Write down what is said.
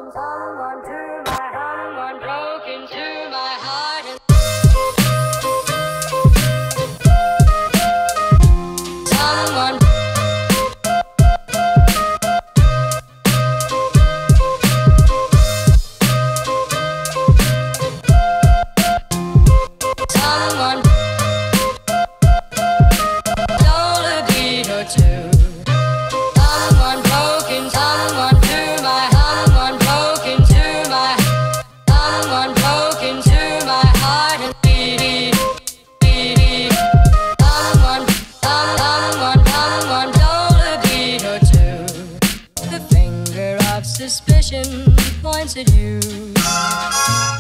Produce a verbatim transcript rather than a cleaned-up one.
someone to my someone broke into my heart and someone someone stole a deed or two. Someone broke in, someone to my, someone broke into my, someone broke into my heart and beat, beat, beat. Someone, someone, someone stole a deed or two. The finger of suspicion points at you.